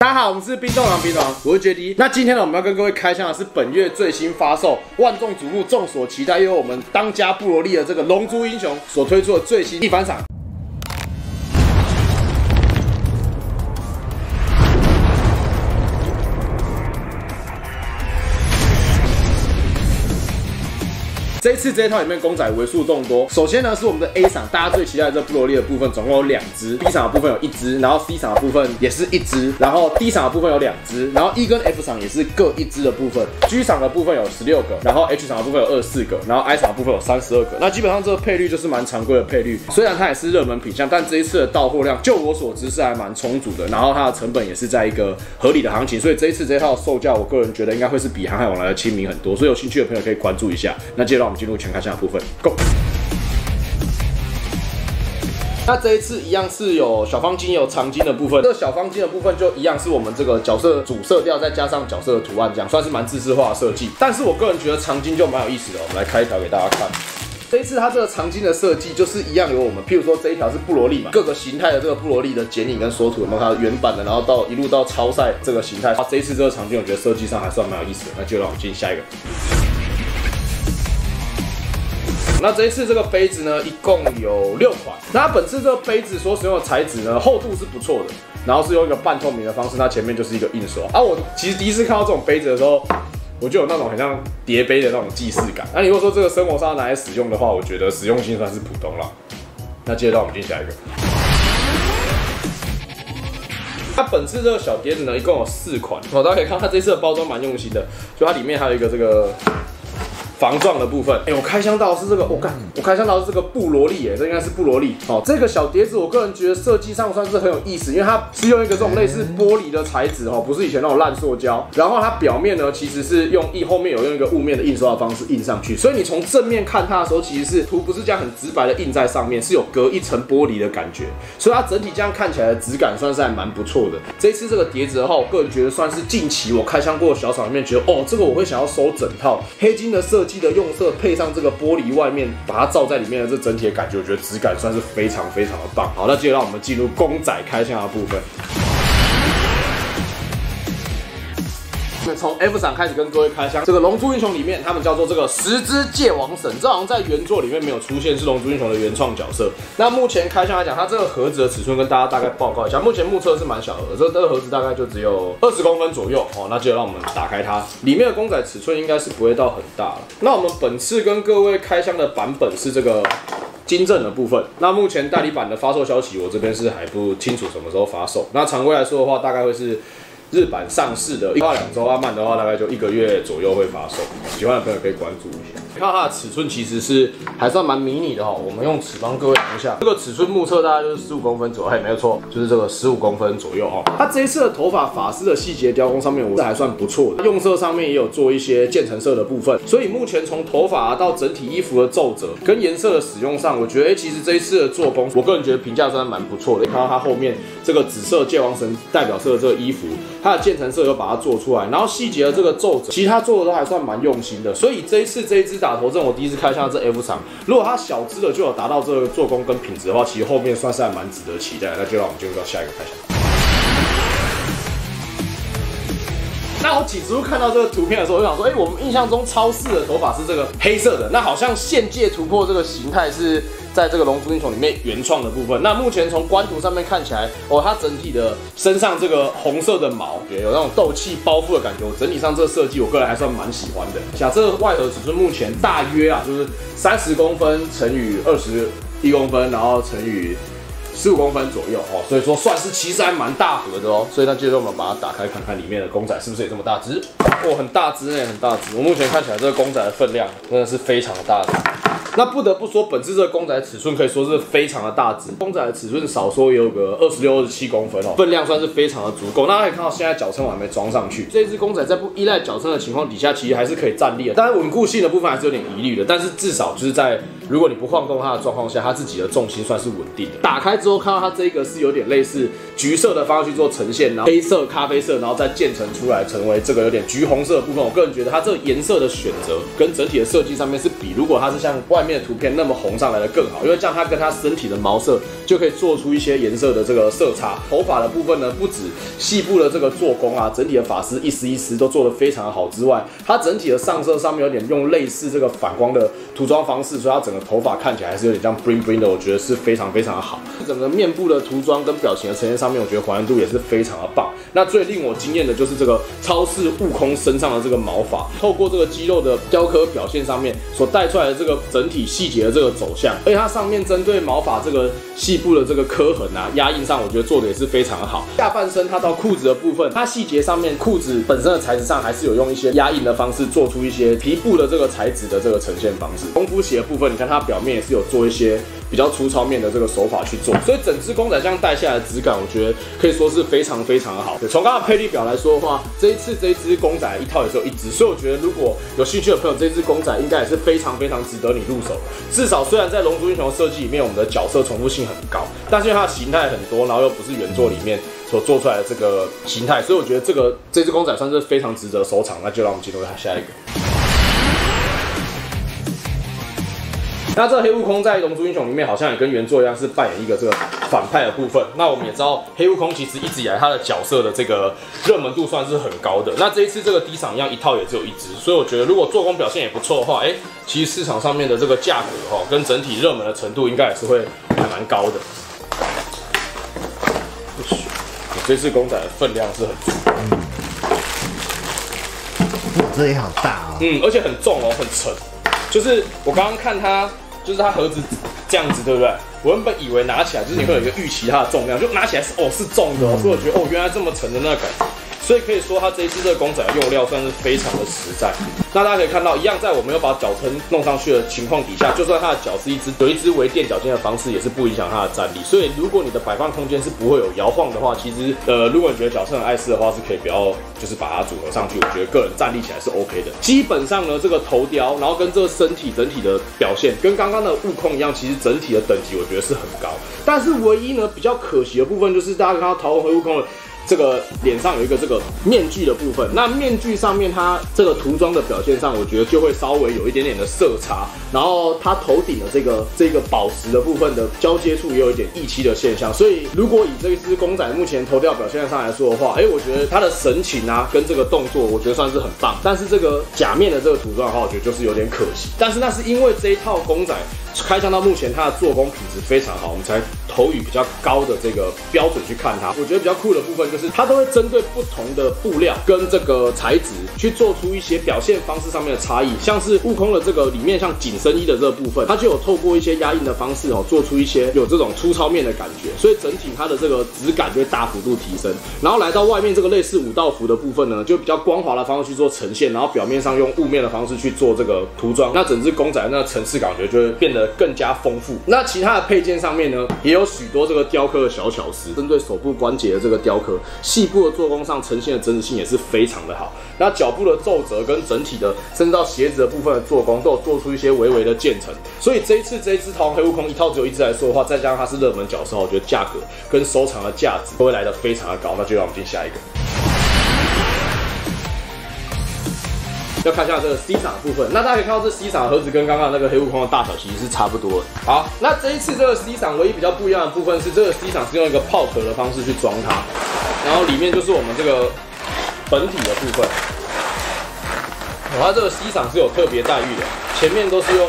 大家好，我们是冰冻狼，我是 JD。那今天呢，我们要跟各位开箱的是本月最新发售、万众瞩目、众所期待，又有我们当家布罗利的这个龙珠英雄所推出的最新一番赏。 这一次这一套里面公仔为数众多。首先呢是我们的 A 赏，大家最期待的这布罗利的部分，总共有2只。B 赏的部分有1只，然后 C 赏的部分也是1只，然后 D 赏的部分有2只，然后 E 跟 F 赏也是各1只的部分。G 赏的部分有16个，然后 H 赏的部分有24个，然后 I 赏的部分有32个。那基本上这个配率就是蛮常规的配率，虽然它也是热门品项，但这一次的到货量，就我所知是还蛮充足的，然后它的成本也是在一个合理的行情，所以这一次这套售价，我个人觉得应该会是比航海王来的亲民很多，所以有兴趣的朋友可以关注一下。那接着让我们进入全开箱的部分。 Go！ 那这一次一样是有小方巾，也有长巾的部分。这个小方巾的部分就一样是我们这个角色主色调，再加上角色的图案，这样算是蛮自制化的设计。但是我个人觉得长巾就蛮有意思的，我们来开一条给大家看。这一次它这个长巾的设计就是一样有我们，譬如说这一条是布罗利嘛，各个形态的这个布罗利的剪影跟缩图，有没有看到原版的，然后一路到超赛这个形态。这一次这个长巾我觉得设计上还算蛮有意思的，那就让我们进下一个。 那这一次这个杯子呢，一共有6款。那它本次这个杯子所使用的材质呢，厚度是不错的，然后是用一个半透明的方式，它前面就是一个印刷。我其实第一次看到这种杯子的时候，我就有那种很像叠杯的那种既视感。那你如果说这个生活上拿来使用的话，我觉得实用性算是普通啦。那接着让我们进下一个。它本次这个小碟子呢，一共有4款。大家可以看它这次的包装蛮用心的，就它里面还有一个这个 防撞的部分，我开箱到的是这个，我开箱到的是这个布罗利，这应该是布罗利哦。这个小碟子，我个人觉得设计上算是很有意思，因为它是用一个这种类似玻璃的材质哦，不是以前那种烂塑胶。然后它表面呢，其实是后面有用一个雾面的印刷的方式印上去，所以你从正面看它的时候，其实是图不是这样很直白的印在上面，是有隔一层玻璃的感觉，所以它整体这样看起来的质感算是还蛮不错的。这一次这个碟子的话，我个人觉得算是近期我开箱过的小厂里面觉得这个我会想要收整套黑金的设计的用色，配上这个玻璃外面把它罩在里面的这整体的感觉，我觉得质感算是非常的棒。好，那接着让我们进入公仔开箱的部分。 从 F 赏开始跟各位开箱，这个龙珠英雄里面，他们叫做这个10只界王神，这好像在原作里面没有出现，是龙珠英雄的原创角色。那目前开箱来讲，它这个盒子的尺寸跟大家大概报告一下，目前目测是蛮小的，这个盒子大概就只有20公分左右哦。那接着让我们打开它，里面的公仔尺寸应该是不会到很大了。那我们本次跟各位开箱的版本是这个 金正的部分，那目前代理版的发售消息，我这边是还不清楚什么时候发售。那常规来说的话，大概会是 日版上市的1到2周，慢的话大概就1个月左右会发售。喜欢的朋友可以关注一下。看到它的尺寸其实是还算蛮迷你的哈，我们用尺帮各位量一下，这个尺寸目测大概就是15公分左右，没有错，就是这个15公分左右哦。它这一次的头发发丝的细节雕工上面，我觉得还算不错的，用色上面也有做一些渐层色的部分，所以目前从头发到整体衣服的皱褶跟颜色的使用上，我觉得其实这一次的做工，我个人觉得评价算蛮不错的。看到它后面这个紫色界王神代表色的这个衣服， 它的渐层色有把它做出来，然后细节的这个皱褶，其实它做的都还算蛮用心的。所以这一次这一只打头阵，我第一次开箱这 F 赏，如果它小只的就有达到这个做工跟品质的话，其实后面算是还蛮值得期待的。那就让我们进入到下一个开箱。 那我起初看到这个图片的时候，我就想说，我们印象中超市的头发是这个黑色的，那好像现界突破这个形态是在这个龙珠英雄里面原创的部分。那目前从官图上面看起来，它整体的身上这个红色的毛，有那种斗气包覆的感觉。整体上这个设计，我个人还算蛮喜欢的。像这个外盒尺寸目前大约就是30公分乘以21公分，然后乘以 15公分左右哦，所以说算是其实还蛮大盒的哦。所以那接着我们把它打开看看里面的公仔是不是也这么大只？很大只很大只。我目前看起来这个公仔的分量真的是非常的大只。那不得不说，本次这个公仔尺寸可以说是非常的大只，公仔的尺寸少说也有个26、27公分哦，分量算是非常的足够。那大家可以看到，现在脚撑我还没装上去，这只公仔在不依赖脚撑的情况底下，其实还是可以站立的。当然稳固性的部分还是有点疑虑的，但是至少就是在如果你不晃动它的状况下，它自己的重心算是稳定的。打开之后看到它这个是有点类似橘色的方式去做呈现，然后黑色、咖啡色，然后再渐层出来成为这个有点橘红色的部分。我个人觉得它这个颜色的选择跟整体的设计上面是比如果它是像外面的图片那么红上来的更好，因为这样它跟它身体的毛色就可以做出一些颜色的这个色差。头发的部分呢，不止细部的这个做工啊，整体的发丝一丝一丝都做得非常的好之外，它整体的上色上面有点用类似这个反光的涂装方式，所以它整个头发看起来还是有点像 bling bling 的，我觉得是非常非常的好。整个面部的涂装跟表情的呈现上面，我觉得还原度也是非常的棒。那最令我惊艳的就是这个超市悟空身上的这个毛发，透过这个肌肉的雕刻表现上面所带出来的这个整体细节的这个走向，而且它上面针对毛发这个细部的这个刻痕啊、压印上，我觉得做的也是非常的好。下半身它到裤子的部分，它细节上面裤子本身的材质上还是有用一些压印的方式做出一些皮布的这个材质的这个呈现方式。功夫鞋的部分，你看它表面也是有做一些比较粗糙面的这个手法去做，所以整只公仔这样戴下来的质感，我觉得可以说是非常非常的好。从刚刚的配例表来说的话，这一次这一只公仔一套也只有一只，所以我觉得如果有兴趣的朋友，这只公仔应该也是非常非常值得你入手。至少虽然在龙珠英雄的设计里面，我们的角色重复性很高，但是因为它的形态很多，然后又不是原作里面所做出来的这个形态，所以我觉得这只公仔算是非常值得收藏。那就让我们进入下一个。那这黑悟空在《龙珠英雄》里面好像也跟原作一样，是扮演一个这个反派的部分。那我们也知道，黑悟空其实一直以来他的角色的这个热门度算是很高的。那这一次这个低赏一样，一套也只有一只，所以我觉得如果做工表现也不错的话，其实市场上面的这个价格跟整体热门的程度应该也是会还蛮高的。这次公仔的分量是很足， 这也好大哦， 而且很重哦，很沉。就是我刚刚看它。就是它盒子这样子，对不对？我原本以为拿起来就是你会有一个预期它的重量，就拿起来是重的，所以我觉得原来这么沉的那个感觉。所以可以说它这一次这个公仔的用料算是非常的实在。那大家可以看到，一样在我没有把脚撑弄上去的情况底下，就算它的脚是有一只微垫脚尖的方式，也是不影响它的站立。所以如果你的摆放空间是不会有摇晃的话，其实如果你觉得脚撑很碍事的话，是可以不要就是把它组合上去。我觉得个人站立起来是 OK 的。基本上呢，这个头雕，然后跟这个身体整体的表现，跟刚刚的悟空一样，其实整体的等级我觉得是很高。但是唯一呢比较可惜的部分，就是大家看到桃红黑悟空的这个脸上有一个这个面具的部分，那面具上面它这个涂装的表现上，我觉得就会稍微有一点点的色差，然后它头顶的这个宝石的部分的交接处也有一点溢漆的现象，所以如果以这一只公仔目前头雕表现上来说的话，我觉得它的神情啊跟这个动作，我觉得算是很棒，但是这个假面的这个涂装的话，我觉得就是有点可惜。但是那是因为这一套公仔开箱到目前，它的做工品质非常好，我们才投予比较高的这个标准去看它。我觉得比较酷的部分就是它都会针对不同的布料跟这个材质去做出一些表现方式上面的差异，像是悟空的这个里面像紧身衣的这个部分，它就有透过一些压印的方式做出一些有这种粗糙面的感觉，所以整体它的这个质感就会大幅度提升。然后来到外面这个类似武道服的部分呢，就比较光滑的方式去做呈现，然后表面上用雾面的方式去做这个涂装，那整只公仔那个层次感我觉得就会变得更加丰富。那其他的配件上面呢，也有许多这个雕刻的小巧思，针对手部关节的这个雕刻，细部的做工上呈现的真实性也是非常的好。那脚部的皱褶跟整体的，甚至到鞋子的部分的做工，都有做出一些微微的渐层。所以这一次这一只桃红黑悟空一套只有一只来说的话，再加上它是热门角色，我觉得价格跟收藏的价值都会来得非常的高。那就让我们进下一个。要看一下这个 C 赏的部分，那大家可以看到这 C 赏盒子跟刚刚那个黑悟空的大小其实是差不多的。好，那这一次这个 C 赏唯一比较不一样的部分是，这个 C 赏是用一个泡壳的方式去装它，然后里面就是我们这个本体的部分。它这个 C 赏是有特别待遇的，前面都是用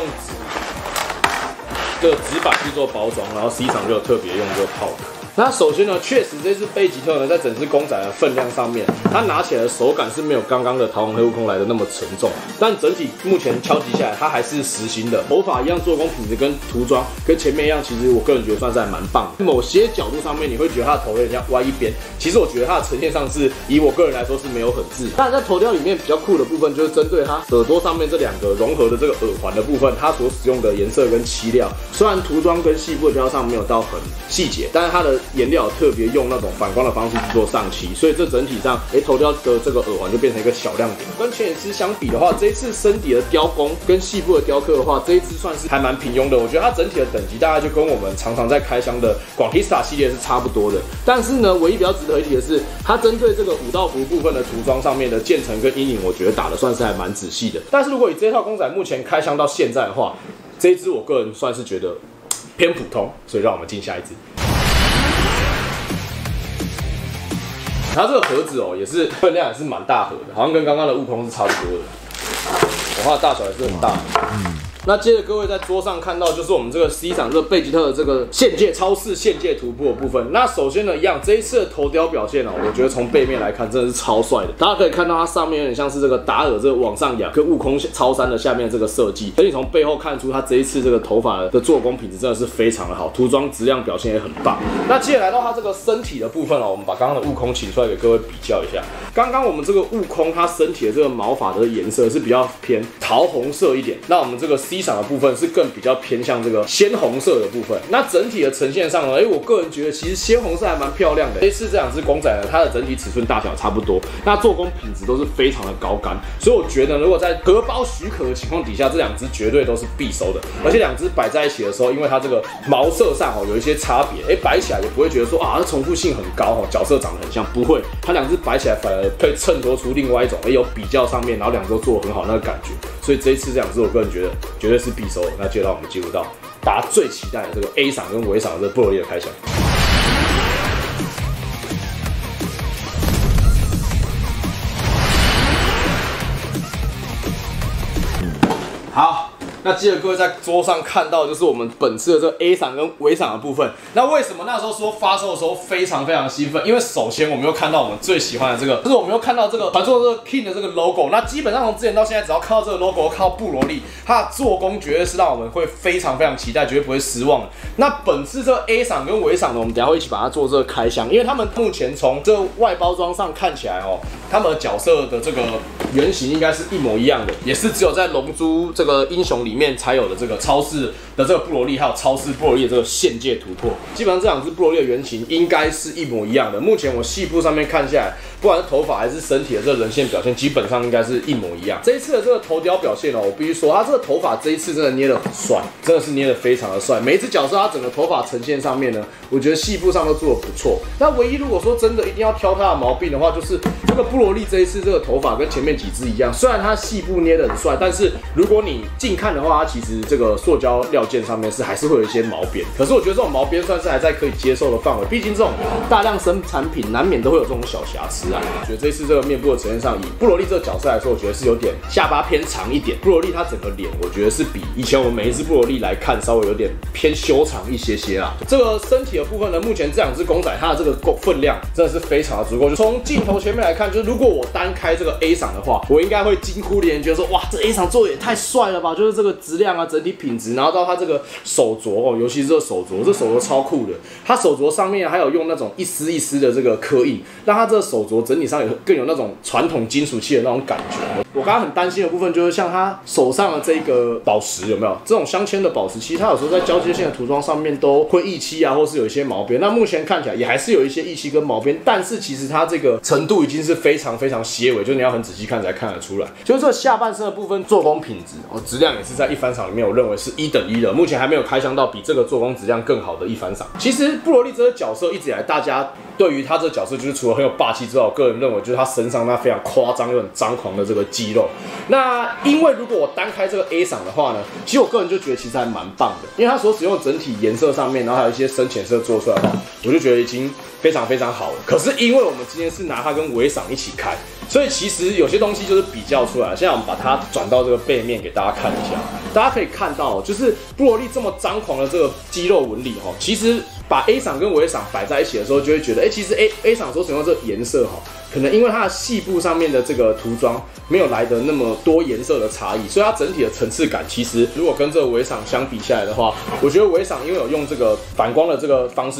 这个纸板去做包装，然后 C 赏就有特别用这个泡壳。那首先呢，确实这只贝吉特呢，在整只公仔的分量上面，它拿起来的手感是没有刚刚的桃红黑悟空来的那么沉重，但整体目前敲击下来，它还是实心的，头发一样，做工品质跟涂装跟前面一样，其实我个人觉得算是还蛮棒的。某些角度上面，你会觉得它的头有点像歪一边，其实我觉得它的呈现上是以我个人来说是没有很自然。但在头雕里面比较酷的部分，就是针对它耳朵上面这两个融合的这个耳环的部分，它所使用的颜色跟漆料，虽然涂装跟细部的雕上没有到很细节，但是它的颜料特别用那种反光的方式去做上漆，所以这整体上，头雕的这个耳环就变成一个小亮点。跟前几支相比的话，这一次身底的雕工跟细部的雕刻的话，这一支算是还蛮平庸的。我觉得它整体的等级大概就跟我们常常在开箱的广 Hista 系列是差不多的。但是呢，唯一比较值得一提的是，它针对这个五道符部分的涂装上面的渐层跟阴影，我觉得打的算是还蛮仔细的。但是如果以这套公仔目前开箱到现在的话，这一支我个人算是觉得偏普通，所以让我们进下一支。它这个盒子也是分量也是蛮大盒的，好像跟刚刚的悟空是差不多的。它的大小也是很大的。那接着各位在桌上看到就是我们这个 C 赏这个贝吉特的这个限界超市限界突破的部分。那首先呢，一样这一次的头雕表现我觉得从背面来看真的是超帅的。大家可以看到它上面有点像是这个达尔这个往上仰，跟悟空超三的下面这个设计。而你从背后看出它这一次这个头发的做工品质真的是非常的好，涂装质量表现也很棒。那接着来到它这个身体的部分我们把刚刚的悟空请出来给各位比较一下。刚刚我们这个悟空它身体的这个毛发的颜色是比较偏桃红色一点，那我们这个 C 赏的部分是更比较偏向这个鲜红色的部分。那整体的呈现上呢，我个人觉得其实鲜红色还蛮漂亮的。这次这两只公仔呢，它的整体尺寸大小差不多，那做工品质都是非常的高干，所以我觉得如果在荷包许可的情况底下，这两只绝对都是必收的。而且两只摆在一起的时候，因为它这个毛色上有一些差别，摆起来也不会觉得说它重复性很高角色长得很像，不会，它两只摆起来反而可以衬托出另外一种有比较上面，然后两只都做得很好那个感觉。所以这一次这两只我个人觉得绝对是必收的。那接着让我们进入到大家最期待的这个 A 赏跟尾赏的这个布罗利的开箱。好。那接着各位在桌上看到就是我们本次的这个 A 赏跟尾赏的部分。那为什么那时候说发售的时候非常非常兴奋？因为首先我们又看到我们最喜欢的这个，就是我们又看到这个传说这个 King 的这个 logo。那基本上从之前到现在，只要看到这个 logo， 看到布罗利，它的做工绝对是让我们会非常非常期待，绝对不会失望的。那本次这个 A 赏跟尾赏呢，我们等一下会一起把它做这个开箱，因为他们目前从这个外包装上看起来他们的角色的这个原型应该是一模一样的，也是只有在龙珠这个英雄里面才有的这个超市的这个布罗利，还有超市布罗利的这个限界突破。基本上这两只布罗利的原型应该是一模一样的。目前我细部上面看下来，不管是头发还是身体的这个人线表现，基本上应该是一模一样。这一次的这个头雕表现我必须说，它这个头发这一次真的捏得很帅，真的是捏得非常的帅。每一只角色它整个头发呈现上面呢，我觉得细部上都做得不错。那唯一如果说真的一定要挑它的毛病的话，就是这个布罗利这一次这个头发跟前面几只一样，虽然它细部捏得很帅，但是如果你近看的话，它其实这个塑胶料件上面还是会有一些毛边。可是我觉得这种毛边算是还在可以接受的范围，毕竟这种大量生产品难免都会有这种小瑕疵啊。我觉得这次这个面部的呈现上，以布罗利这个角色来说，我觉得是有点下巴偏长一点。布罗利它整个脸，我觉得是比以前我们每一只布罗利来看稍微有点偏修长一些些啦。这个身体的部分呢，目前这两只公仔它的这个分量真的是非常的足够。就从镜头前面来看，就是如果我单开这个 A 赏的话，我应该会惊呼连连，觉得说哇，这 A 赏做的也太帅了吧！就是这个质量啊，整体品质，然后到它这个手镯尤其是这个手镯，这手镯超酷的。它手镯上面还有用那种一丝一丝的这个刻印，让它这个手镯整体上更有那种传统金属器的那种感觉。我刚刚很担心的部分就是像它手上的这个宝石有没有这种镶嵌的宝石，其实它有时候在交接线的涂装上面都会溢漆啊，或是有一些毛边。那目前看起来也还是有一些溢漆跟毛边，但是其实它这个程度已经是非常非常些微，就你要很仔细看才看得出来。就是这下半身的部分做工品质质量也是在一番赏里面我认为是1等1的，目前还没有开箱到比这个做工质量更好的一番赏。其实布罗利这个角色一直以来大家对于他这个角色就是除了很有霸气之外，我个人认为就是他身上那非常夸张又很张狂的这个肌肉。那因为如果我单开这个 A 赏的话呢，其实我个人就觉得其实还蛮棒的，因为它所使用的整体颜色上面，然后还有一些深浅色做出来的话，我就觉得已经非常非常好了。可是因为我们今天是拿它跟尾赏一起开，所以其实有些东西就是比较出来了。现在我们把它转到这个背面给大家看一下，大家可以看到，就是布罗利这么张狂的这个肌肉纹理其实把 A 赏跟尾赏摆在一起的时候，就会觉得，其实 A 赏所使用的这个颜色可能因为它的细部上面的这个涂装没有来的那么多颜色的差异，所以它整体的层次感其实如果跟这个尾赏相比下来的话，我觉得尾赏因为有用这个反光的这个方式去做涂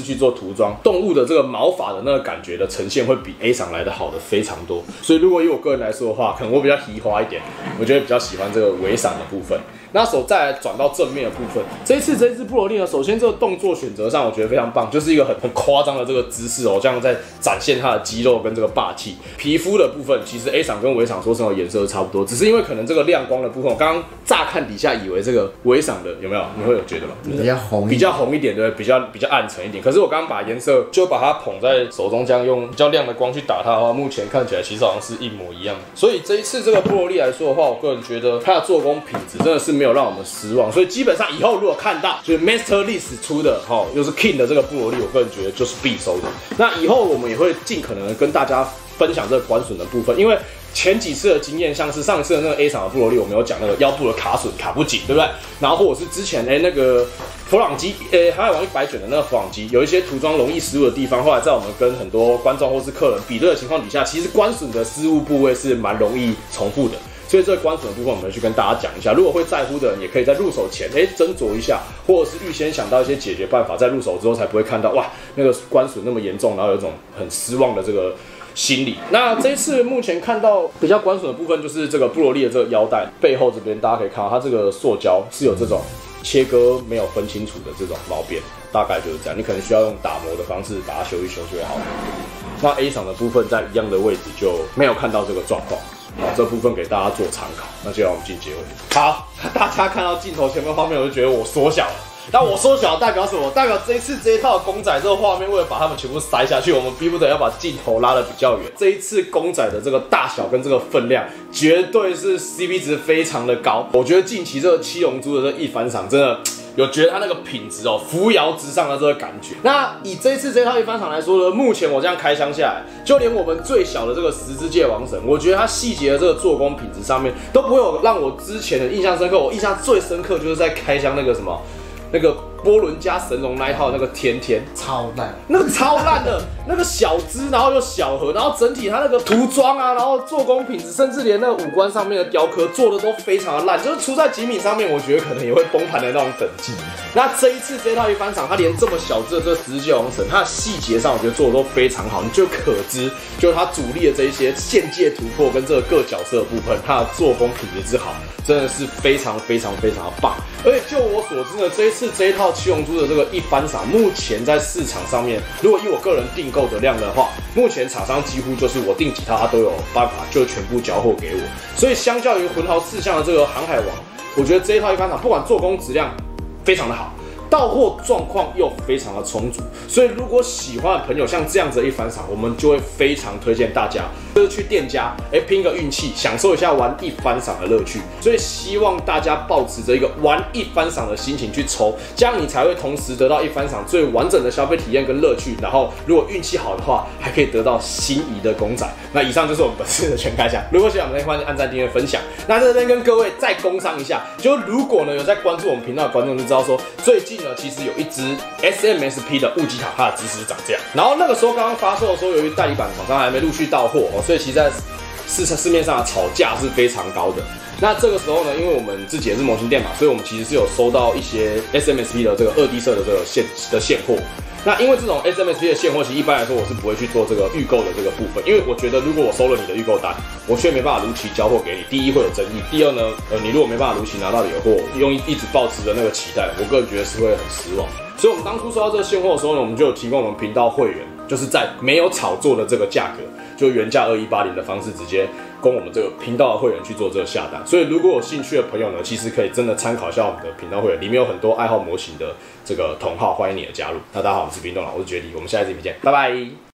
涂装，动物的这个毛发的那个感觉的呈现会比 A 赏来的好的非常多。所以如果以我个人来说的话，可能我比较移花一点，我觉得比较喜欢这个尾赏的部分。那再来转到正面的部分，这一支布罗利呢，首先这个动作选择上我觉得非常棒，就是一个很夸张的这个姿势哦，这样在展现它的肌肉跟这个霸气。皮肤的部分，其实 A 赏跟尾赏说实话颜色都差不多，只是因为可能这个亮光的部分，我刚刚乍看底下以为这个尾赏的有没有？你会有觉得吗？比较红一点，对，比较暗沉一点。可是我刚刚把颜色就把它捧在手中，这样用比较亮的光去打它的话，目前看起来其实好像是一模一样的。所以这一次这个布罗利来说的话，我个人觉得它的做工品质真的是没有让我们失望。所以基本上以后如果看到就是 Master List 出的又是 King 的这个布罗利，我个人觉得就是必收的。那以后我们也会尽可能跟大家分享这个关损的部分，因为前几次的经验，像是上一次的那个 A 赏的布罗利，我们有讲那个腰部的卡损卡不紧，对不对？然后或者是之前那个弗朗基海海王100卷的那个弗朗基，有一些涂装容易失误的地方，后来在我们跟很多观众或是客人比对的情况底下，其实关损的失误部位是蛮容易重复的。所以这个关损的部分，我们会去跟大家讲一下。如果会在乎的人，也可以在入手前斟酌一下，或者是预先想到一些解决办法，在入手之后才不会看到哇那个关损那么严重，然后有一种很失望的这个心理。那这一次目前看到比较关损的部分，就是这个布罗利的这个腰带背后这边，大家可以看到它这个塑胶是有这种切割没有分清楚的这种毛边，大概就是这样。你可能需要用打磨的方式把它修一修就会好。那 A 赏的部分在一样的位置就没有看到这个状况。好，这部分给大家做参考。那接下来我们进结尾。好，大家看到镜头前面画面，我就觉得我缩小了。但我缩小代表什么？代表这一次这一套公仔这个画面，为了把它们全部塞下去，我们逼不得要把镜头拉得比较远。这一次公仔的这个大小跟这个分量，绝对是 CP 值非常的高。我觉得近期这个七龙珠的这一番赏真的有觉得它那个品质扶摇直上的这个感觉。那以这一次这套一番赏来说呢，目前我这样开箱下来，就连我们最小的这个十之界王神，我觉得它细节的这个做工品质上面都不会有让我之前的印象深刻。我印象最深刻就是在开箱那个什么。那个波伦加神龙那一套那个天超烂， 那个超烂的，那个小只，然后又小盒，然后整体它那个涂装啊，然后做工品质，甚至连那个五官上面的雕刻做的都非常的烂，就是出在极品上面，我觉得可能也会崩盘的那种等级。那这一次这套一番赏，它连这么小只的这个十字界王神，它的细节上我觉得做的都非常好，你就可知，就是它主力的这一些线界突破跟这个各角色的部分，它的做工品质之好，真的是非常非常非常的棒。而且就我所知呢，这一次这一套七龙珠的这个一番赏，目前在市场上面，如果以我个人订购的量的话，目前厂商几乎就是我订几套，它都有办法就全部交货给我。所以相较于魂豪四象的这个航海王，我觉得这一套一番赏不管做工质量非常的好，到货状况又非常的充足，所以如果喜欢的朋友像这样子的一番赏，我们就会非常推荐大家，就是去店家拼个运气，享受一下玩一番赏的乐趣。所以希望大家抱持着一个玩一番赏的心情去抽，这样你才会同时得到一番赏最完整的消费体验跟乐趣。然后如果运气好的话，还可以得到心仪的公仔。那以上就是我们本次的全开箱。如果喜欢我们，欢迎按赞、订阅、分享。那在这边跟各位再工商一下，就如果呢有在关注我们频道的观众就知道说，最近呢其实有一只 SMSP 的物吉塔，它的姿势长这样。然后那个时候刚刚发售的时候，由于代理版厂商还没陆续到货所以其实在市面上的炒价是非常高的。那这个时候呢，因为我们自己也是模型店嘛，所以我们其实是有收到一些 SMSP 的这个2D 色的这个现货。那因为这种 SMSP 的现货，其实一般来说我是不会去做这个预购的这个部分，因为我觉得如果我收了你的预购单，我却没办法如期交货给你，第一会有争议，第二呢，你如果没办法如期拿到你的货，一直抱持着那个期待，我个人觉得是会很失望。所以我们当初收到这个现货的时候呢，我们就有提供我们频道会员，就是在没有炒作的这个价格，就原价2180的方式，直接供我们这个频道的会员去做这个下单。所以如果有兴趣的朋友呢，其实可以真的参考一下我们的频道会员，里面有很多爱好模型的这个同好，欢迎你的加入。那大家好，我是冰冻佬，我是绝地，我们下一次影片见，拜拜。